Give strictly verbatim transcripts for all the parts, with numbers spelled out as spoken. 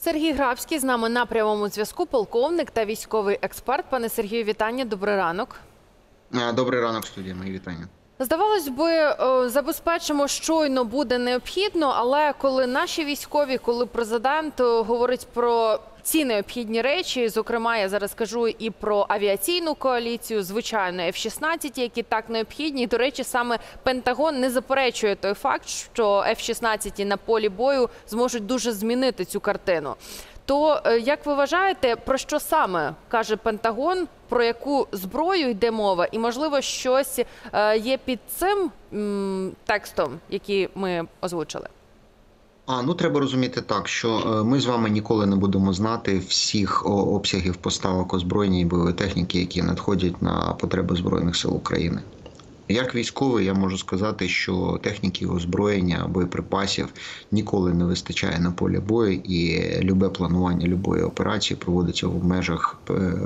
Сергій Грабський з нами на прямому зв'язку, полковник та військовий експерт. Пане Сергію, вітання, добрий ранок. Добрий ранок, студія, мої вітання. Здавалось би, забезпечимо щойно буде необхідно, але коли наші військові, коли президент говорить про ці необхідні речі, зокрема, я зараз кажу і про авіаційну коаліцію, звичайно, еф шістнадцять, які так необхідні. І, до речі, саме Пентагон не заперечує той факт, що еф шістнадцять на полі бою зможуть дуже змінити цю картину. То, як ви вважаєте, про що саме каже Пентагон, про яку зброю йде мова? І, можливо, щось є під цим текстом, який ми озвучили? А, ну, треба розуміти так, що ми з вами ніколи не будемо знати всіх обсягів поставок озброєння і бойової техніки, які надходять на потреби Збройних сил України. Як військовий, я можу сказати, що техніки, озброєння, боєприпасів ніколи не вистачає на полі бою, і любе планування любої операції проводиться в межах,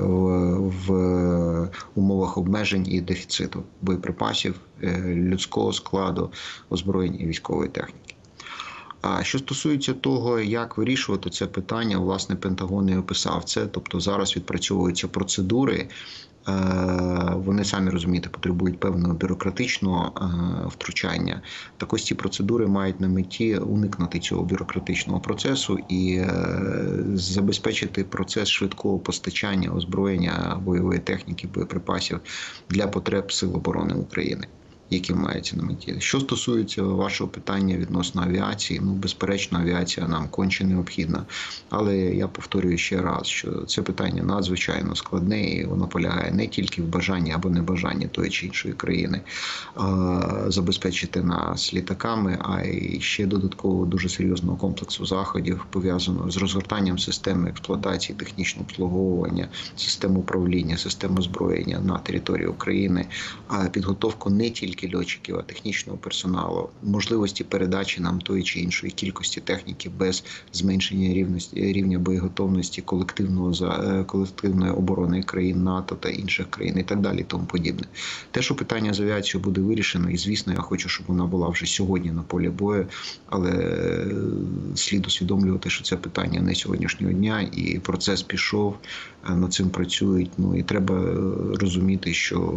в умовах обмежень і дефіциту боєприпасів, людського складу, озброєння і військової техніки. А що стосується того, як вирішувати це питання, власне, Пентагон і описав це, тобто зараз відпрацьовуються процедури, вони, самі розумієте, потребують певного бюрократичного втручання. Так ось ці процедури мають на меті уникнути цього бюрократичного процесу і забезпечити процес швидкого постачання озброєння, бойової техніки, боєприпасів для потреб Сил оборони України, які мається на меті. Що стосується вашого питання відносно авіації, ну, безперечно, авіація нам конче необхідна. Але я повторюю ще раз, що це питання надзвичайно складне, і воно полягає не тільки в бажанні або небажанні тої чи іншої країни забезпечити нас літаками, а й ще додатково дуже серйозного комплексу заходів, пов'язаного з розгортанням системи експлуатації, технічного обслуговування, систем управління, систем озброєння на території України, а підготовку не тільки льотчиків, а технічного персоналу, можливості передачі нам тої чи іншої кількості техніки без зменшення рівності, рівня боєготовності колективного, колективної оборони країн НАТО та інших країн і так далі, і тому подібне. Те, що питання з авіацією буде вирішено, і, звісно, я хочу, щоб вона була вже сьогодні на полі бою, але слід усвідомлювати, що це питання не сьогоднішнього дня, і процес пішов, над цим працюють, ну і треба розуміти, що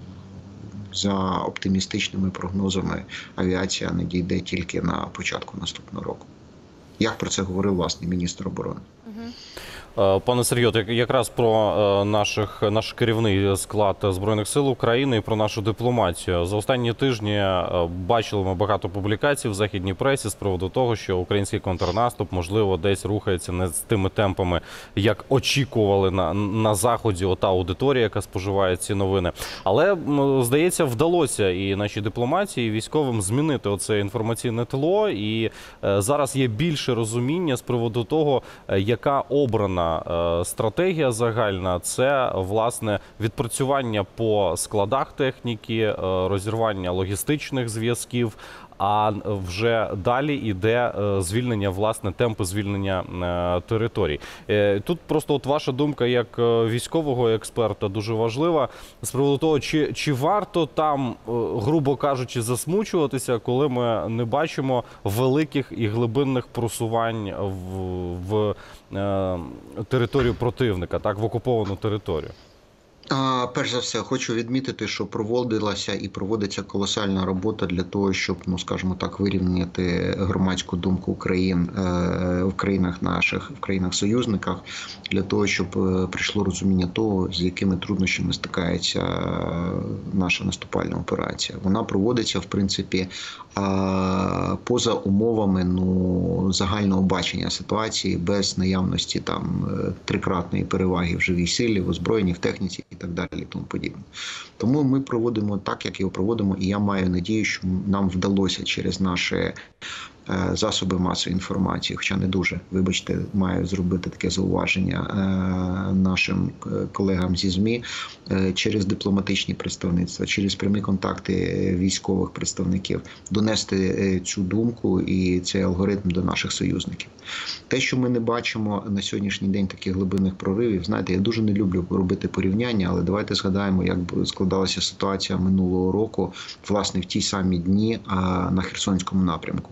за оптимістичними прогнозами авіація надійде тільки на початку наступного року. Як про це говорив, власне, міністр оборони. Пане Сергію, якраз про наших, наш керівний склад Збройних сил України і про нашу дипломатію. За останні тижні бачили ми багато публікацій в західній пресі з приводу того, що український контрнаступ, можливо, десь рухається не з тими темпами, як очікували на, на Заході ота аудиторія, яка споживає ці новини. Але, здається, вдалося і нашій дипломатії, і військовим змінити оце інформаційне тло. І зараз є більше розуміння з приводу того, яка обрана стратегія загальна. Це, власне, відпрацювання по складах техніки, розірвання логістичних зв'язків, а вже далі йде звільнення, власне, темпи звільнення територій. Тут просто от ваша думка як військового експерта дуже важлива з приводу того, чи, чи варто там, грубо кажучи, засмучуватися, коли ми не бачимо великих і глибинних просувань в, в територію противника, так, в окуповану територію. Перш за все, хочу відмітити, що проводилася і проводиться колосальна робота для того, щоб, ну, скажімо так, вирівняти громадську думку країн в країнах наших, в країнах-союзниках, для того, щоб прийшло розуміння того, з якими труднощами стикається наша наступальна операція. Вона проводиться, в принципі, поза умовами, ну, загального бачення ситуації, без наявності там трикратної переваги в живій силі, в озброєнні, в техніці і так далі, і тому подібне. Тому ми проводимо так, як його проводимо, і я маю надію, що нам вдалося через наші засоби масової інформації, хоча не дуже, вибачте, маю зробити таке зауваження нашим колегам зі ЗМІ, через дипломатичні представництва, через прямі контакти військових представників, донести цю думку і цей алгоритм до наших союзників. Те, що ми не бачимо на сьогоднішній день таких глибинних проривів, знаєте, я дуже не люблю робити порівняння, але давайте згадаємо, як складалася ситуація минулого року, власне, в ті самі дні на Херсонському напрямку.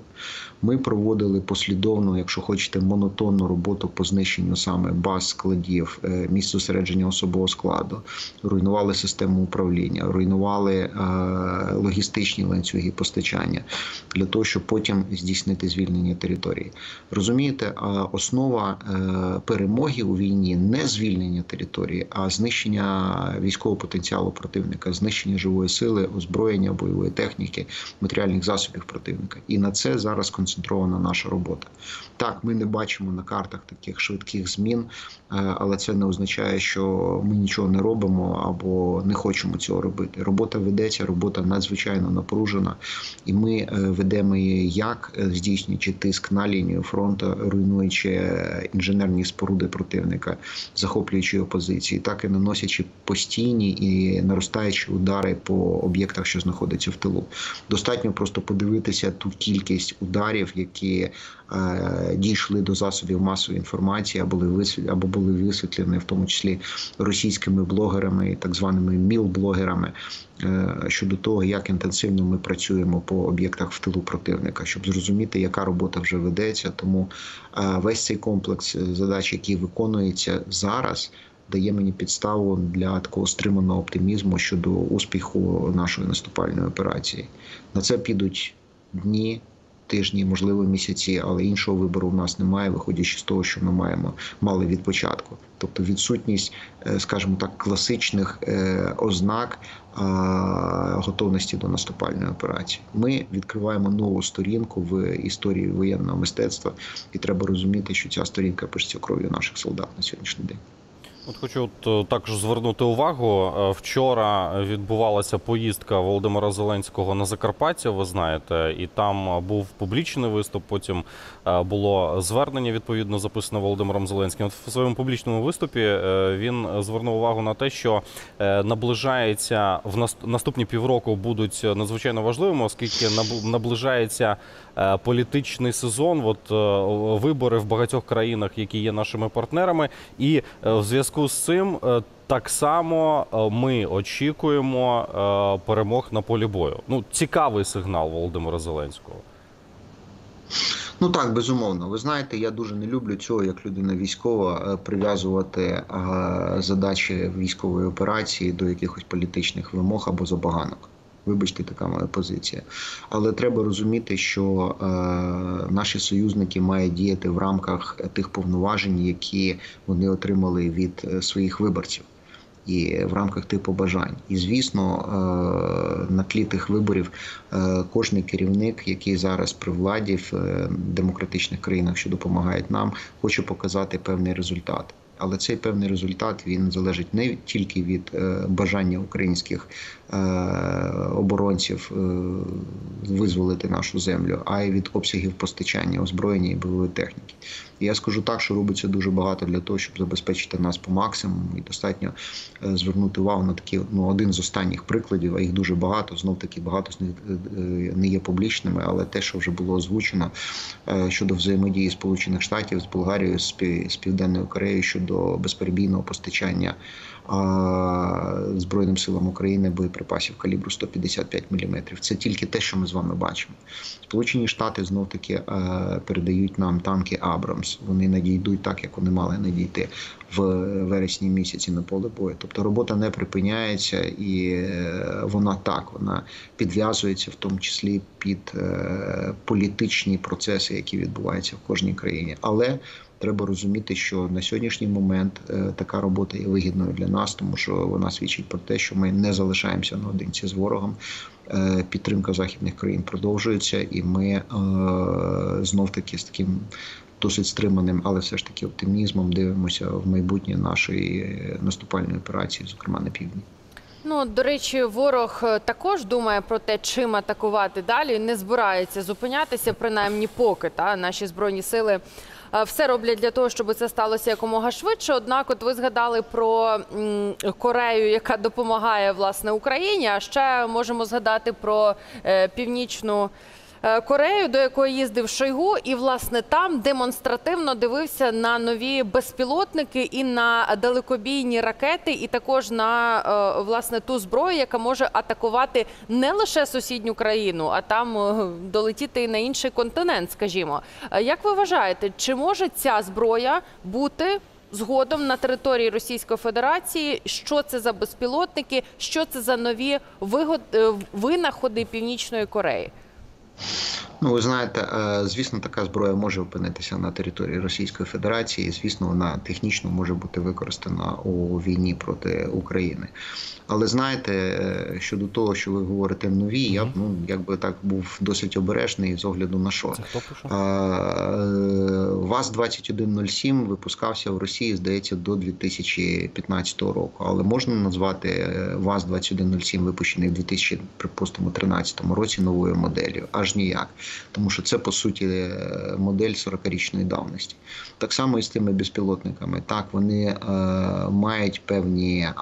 Ми проводили послідовну, якщо хочете, монотонну роботу по знищенню саме баз, складів, місць зосередження особового складу, руйнували систему управління, руйнували логістичні ланцюги постачання для того, щоб потім здійснити звільнення території. Розумієте, основа перемоги у війні не звільнення території, а знищення військового потенціалу противника, знищення живої сили, озброєння, бойової техніки, матеріальних засобів противника. І на це зараз концентрована наша робота. Так, ми не бачимо на картах таких швидких змін, але це не означає, що ми нічого не робимо або не хочемо цього робити. Робота ведеться, робота надзвичайно напружена, і ми ведемо її як здійснюючи тиск на лінію фронту, руйнуючи інженерні споруди противника, захоплюючи його позиції, так і наносячи постійні і наростаючі удари по об'єктах, що знаходяться в тилу. Достатньо просто подивитися ту кількість ударів, які е, дійшли до засобів масової інформації або були, або були висвітлені, в тому числі російськими блогерами, так званими міл-блогерами, е, щодо того, як інтенсивно ми працюємо по об'єктах в тилу противника, щоб зрозуміти, яка робота вже ведеться. Тому е, весь цей комплекс задач, який виконується зараз, дає мені підставу для такого стриманого оптимізму щодо успіху нашої наступальної операції. На це підуть дні, тижні, можливо, місяці, але іншого вибору в нас немає, виходячи з того, що ми маємо мали від початку. Тобто відсутність, скажімо так, класичних ознак готовності до наступальної операції. Ми відкриваємо нову сторінку в історії воєнного мистецтва, і треба розуміти, що ця сторінка пишеться кров'ю наших солдат на сьогоднішній день. От хочу от також звернути увагу. Вчора відбувалася поїздка Володимира Зеленського на Закарпаття, ви знаєте, і там був публічний виступ, потім було звернення, відповідно, записане Володимиром Зеленським. От в своєму публічному виступі він звернув увагу на те, що наближається, в наступні півроку будуть надзвичайно важливими, оскільки наближається політичний сезон, от вибори в багатьох країнах, які є нашими партнерами, і в зв'язку з цим так само ми очікуємо перемог на полі бою. Ну, цікавий сигнал Володимира Зеленського. Ну так, безумовно. Ви знаєте, я дуже не люблю цього, як людина військова, прив'язувати задачі військової операції до якихось політичних вимог або забаганок. Вибачте, така моя позиція. Але треба розуміти, що е, наші союзники мають діяти в рамках тих повноважень, які вони отримали від своїх виборців. І в рамках тих побажань. І, звісно, на тлі тих виборів кожний керівник, який зараз при владі в демократичних країнах, що допомагають нам, хоче показати певний результат. Але цей певний результат, він залежить не тільки від бажання українських оборонців визволити нашу землю, а й від обсягів постачання озброєння і бойової техніки. І я скажу так, що робиться дуже багато для того, щоб забезпечити нас по максимуму. І достатньо звернути увагу на такий, ну, один з останніх прикладів, а їх дуже багато, знов-таки багато з них не є публічними, але те, що вже було озвучено щодо взаємодії Сполучених Штатів з Болгарією, з Південною Кореєю щодо безперебійного постачання Збройним силам України боєприпасів калібру сто п'ятдесят п'ять міліметрів. Це тільки те, що ми з вами бачимо. Сполучені Штати знов-таки передають нам танки «Абрамс». Вони надійдуть так, як вони мали надійти в вересні місяці на поле бою. Тобто робота не припиняється, і вона так, вона підв'язується в тому числі під політичні процеси, які відбуваються в кожній країні. Але треба розуміти, що на сьогоднішній момент така робота є вигідною для нас, тому що вона свідчить про те, що ми не залишаємося наодинці з ворогом. Підтримка західних країн продовжується, і ми знов-таки з таким досить стриманим, але все ж таки оптимізмом дивимося в майбутнє нашої наступальної операції, зокрема на півдні. Ну, до речі, ворог також думає про те, чим атакувати далі, не збирається зупинятися, принаймні поки, та, наші Збройні сили все роблять для того, щоб це сталося якомога швидше. Однак, от ви згадали про м, Корею, яка допомагає, власне, Україні, а ще можемо згадати про е, Північну е, Корею, до якої їздив Шойгу, і, власне, там демонстративно дивився на нові безпілотники і на далекобійні ракети, і також на, е, власне, ту зброю, яка може атакувати не лише сусідню країну, а там е, долетіти і на інший континент, скажімо. Е, Як ви вважаєте, чи може ця зброя бути згодом на території Російської Федерації? Що це за безпілотники? Що це за нові вигод... е, винаходи Північної Кореї? Ну, ви знаєте, звісно, така зброя може опинитися на території Російської Федерації, і, звісно, вона технічно може бути використана у війні проти України. Але знаєте, щодо того, що ви говорите нові, я б, ну, якби так був досить обережний з огляду на що. Це хто пише? ВАЗ двадцять один нуль сім випускався в Росії, здається, до дві тисячі п'ятнадцятого року. Але можна назвати ВАЗ двадцять один нуль сім, випущений в дві тисячі тринадцятому році, новою моделлю? Аж ніяк. Тому що це, по суті, модель сорокарічної давності. Так само і з тими безпілотниками. Так, вони е, мають певні е,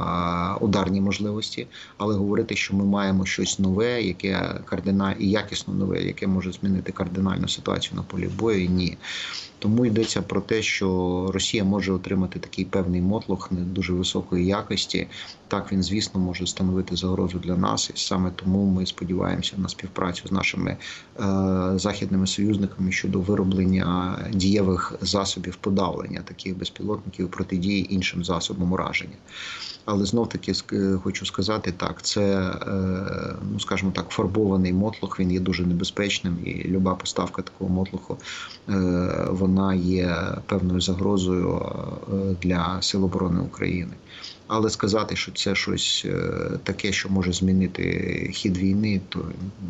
ударні можливості, але говорити, що ми маємо щось нове, яке кардинально і якісно нове, яке може змінити кардинальну ситуацію на полі бою, ні. Тому йдеться про те, що Росія може отримати такий певний мотлох не дуже високої якості. Так, він, звісно, може становити загрозу для нас, і саме тому ми сподіваємося на співпрацю з нашими е, західними союзниками щодо вироблення дієвих засобів подавлення таких безпілотників, протидії іншим засобам ураження. Але знов-таки хочу сказати, так, це, ну, скажімо так, фарбований мотлох, він є дуже небезпечним, і люба поставка такого мотлоху, вона є певною загрозою для Сил оборони України. Але сказати, що це щось таке, що може змінити хід війни, то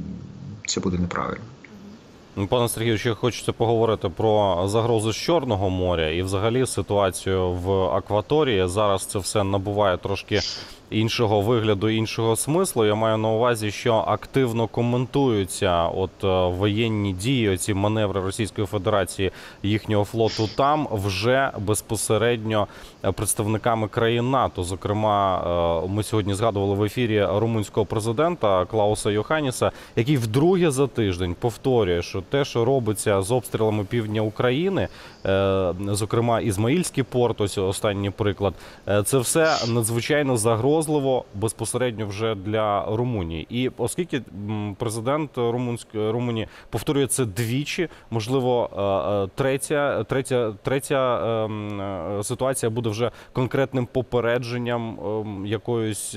це буде неправильно. Пане Сергію, ще хочеться поговорити про загрозу з Чорного моря і взагалі ситуацію в акваторії. Зараз це все набуває трошки іншого вигляду, іншого смислу. Я маю на увазі, що активно коментуються от воєнні дії, оці маневри Російської Федерації, їхнього флоту там, вже безпосередньо представниками країн НАТО. Зокрема, ми сьогодні згадували в ефірі румунського президента Клауса Йоханіса, який вдруге за тиждень повторює, що те, що робиться з обстрілами півдня України, зокрема Ізмаїльський порт, ось останній приклад, це все надзвичайно загрозливо безпосередньо вже для Румунії. І оскільки президент Румунської Румунії повторює це двічі, можливо, третя, третя, третя ситуація буде вже конкретним попередженням, якоюсь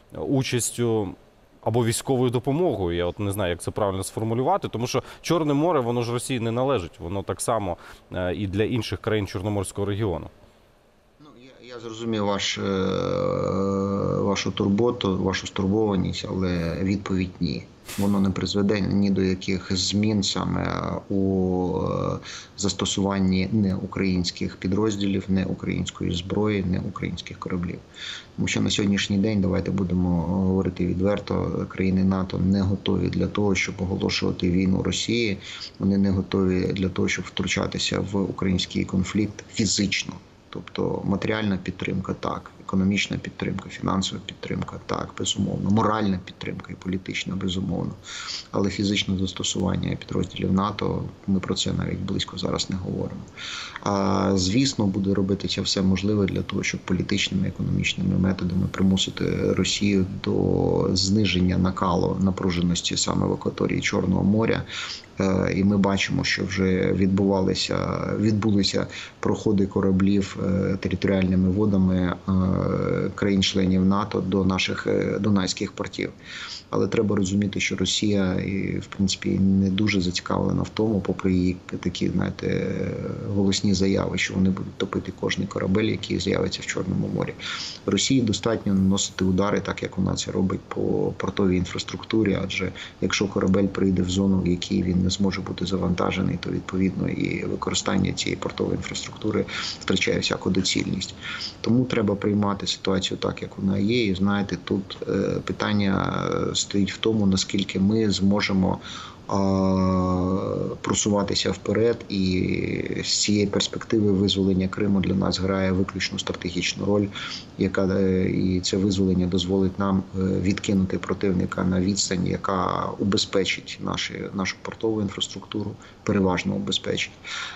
участю або військовою допомогою. Я от не знаю, як це правильно сформулювати, тому що Чорне море, воно ж Росії не належить, воно так само і для інших країн Чорноморського регіону. Я зрозумів ваш, вашу турботу, вашу стурбованість, але відповідь – ні. Воно не призведе ні до яких змін саме у застосуванні не українських підрозділів, не української зброї, не українських кораблів. Тому що на сьогоднішній день, давайте будемо говорити відверто, країни НАТО не готові для того, щоб оголошувати війну Росії. Вони не готові для того, щоб втручатися в український конфлікт фізично. Тобто матеріальна підтримка – так, економічна підтримка, фінансова підтримка – так, безумовно, моральна підтримка і політична – безумовно. Але фізичне застосування підрозділів НАТО, ми про це навіть близько зараз не говоримо. А, звісно, буде робитися все можливе для того, щоб політичними, економічними методами примусити Росію до зниження накалу напруженості саме в акваторії Чорного моря. І ми бачимо, що вже відбувалися, відбулися проходи кораблів територіальними водами країн-членів НАТО до наших дунайських портів. Але треба розуміти, що Росія, і, в принципі, не дуже зацікавлена в тому, попри її такі, знаєте, голосні заяви, що вони будуть топити кожний корабель, який з'явиться в Чорному морі. Росії достатньо наносити удари, так як вона це робить по портовій інфраструктурі, адже якщо корабель прийде в зону, в якій він не зможе бути завантажений, то відповідно і використання цієї портової інфраструктури втрачає всяку доцільність. Тому треба приймати ситуацію так, як вона є. І знаєте, тут питання стоїть в тому, наскільки ми зможемо просуватися вперед, і з цієї перспективи визволення Криму для нас грає виключно стратегічну роль, яка і це визволення дозволить нам відкинути противника на відстань, яка убезпечить наші, нашу портову інфраструктуру, переважно убезпечить,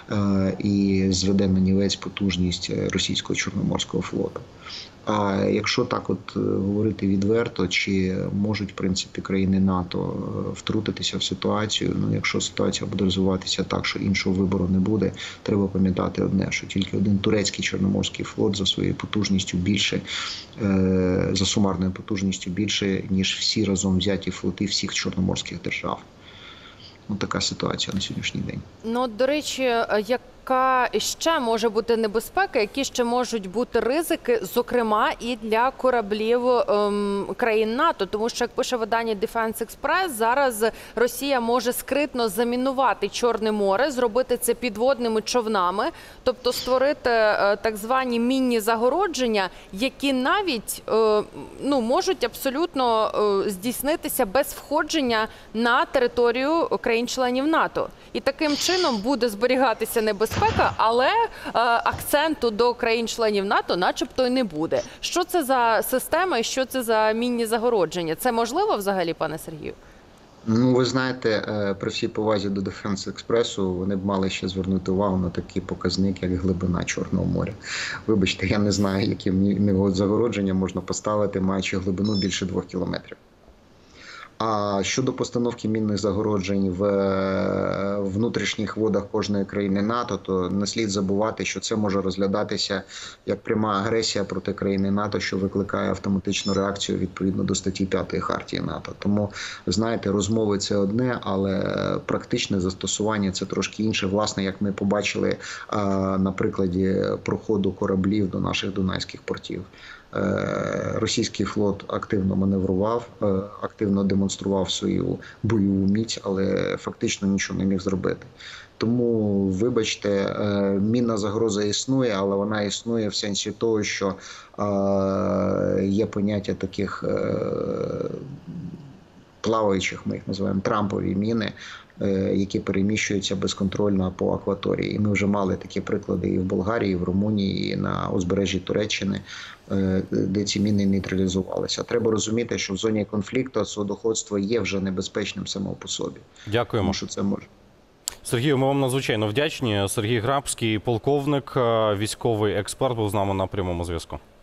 і зведе на нівець потужність російського Чорноморського флоту. А якщо так от говорити відверто, чи можуть, в принципі, країни НАТО втрутитися в ситуацію? Ну, якщо ситуація буде розвиватися так, що іншого вибору не буде, треба пам'ятати одне, що тільки один турецький Чорноморський флот за своєю потужністю більше, за сумарною потужністю більше, ніж всі разом взяті флоти всіх чорноморських держав. Ну, така ситуація на сьогоднішній день. Ну, до речі, яка ще може бути небезпека, які ще можуть бути ризики, зокрема, і для кораблів ем, країн НАТО? Тому що, як пише видання Defense Express, зараз Росія може скритно замінувати Чорне море, зробити це підводними човнами, тобто створити е, так звані мінні загородження, які навіть е, ну, можуть абсолютно е, здійснитися без входження на територію країн-членів НАТО. І таким чином буде зберігатися небезпека, але е, акценту до країн-членів НАТО начебто й не буде. Що це за система і що це за мінні загородження? Це можливо взагалі, пане Сергію? Ну, ви знаєте, при всій повазі до Defense Express, вони б мали ще звернути увагу на такий показник, як глибина Чорного моря. Вибачте, я не знаю, які мінні загородження можна поставити, маючи глибину більше двох кілометрів. А щодо постановки мінних загороджень в внутрішніх водах кожної країни НАТО, то не слід забувати, що це може розглядатися як пряма агресія проти країни НАТО, що викликає автоматичну реакцію відповідно до статті п'ятої Хартії НАТО. Тому, знаєте, розмови – це одне, але практичне застосування – це трошки інше. Власне, як ми побачили на прикладі проходу кораблів до наших дунайських портів. Російський флот активно маневрував, активно демонстрував свою бойову міць, але фактично нічого не міг зробити. Тому, вибачте, мінна загроза існує, але вона існує в сенсі того, що є поняття таких плаваючих, ми їх називаємо трампові міни, які переміщуються безконтрольно по акваторії. І ми вже мали такі приклади і в Болгарії, і в Румунії, і на узбережжі Туреччини, де ці міни нейтралізувалися. Треба розуміти, що в зоні конфлікту судоходство є вже небезпечним само по собі. Дякуємо. Тому що це може. Сергію, ми вам надзвичайно вдячні. Сергій Грабський, полковник, військовий експерт, був з нами на прямому зв'язку.